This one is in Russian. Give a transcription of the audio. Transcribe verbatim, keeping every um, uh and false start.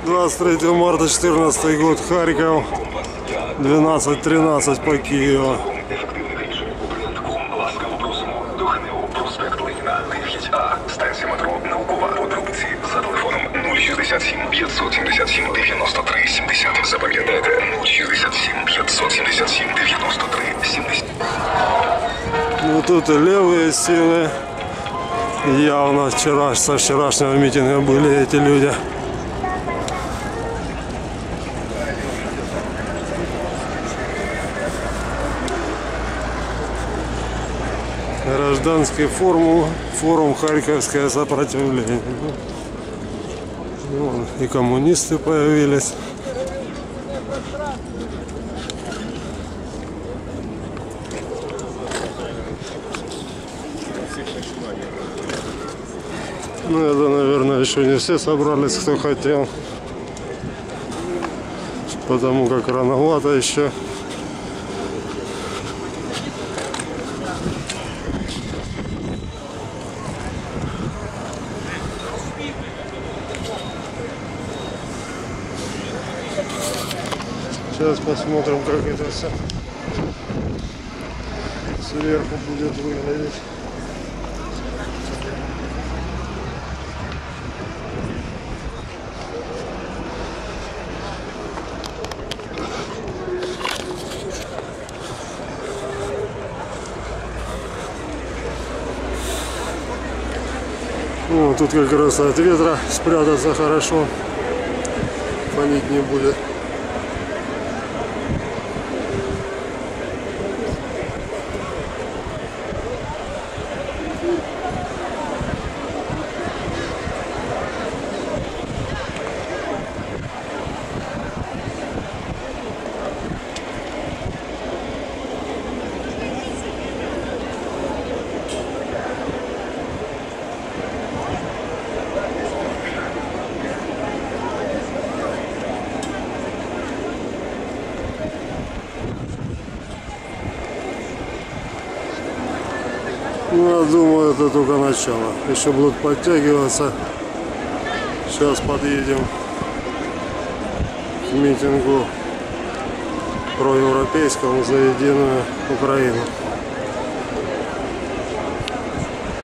двадцать третьего марта две тысячи четырнадцатый год, Харьков, двенадцать тринадцать по Киеву. Ласкаво просимо до ГНУ проспект Леніна, дев'ять А, станція метро Наукова. Подробиці за телефоном нуль шістдесят сім п'ятсот сімдесят сім дев'яносто три сімдесят. Запам'ятайте, нуль шістдесят сім п'ятсот сімдесят сім дев'яносто три сімдесят. Ну тут и левые силы. Явно вчера, со вчерашнего митинга были эти люди. Гражданский форум, форум «Харьковское сопротивление». Вон, и коммунисты появились. Ну, это, наверное, еще не все собрались, кто хотел. Потому как рановато еще. Сейчас посмотрим, как это все сверху будет выглядеть. Ну, тут как раз от ветра спрятаться хорошо, фонить не будет. Ну, я думаю, это только начало. Еще будут подтягиваться. Сейчас подъедем к митингу проевропейскому за единую Украину.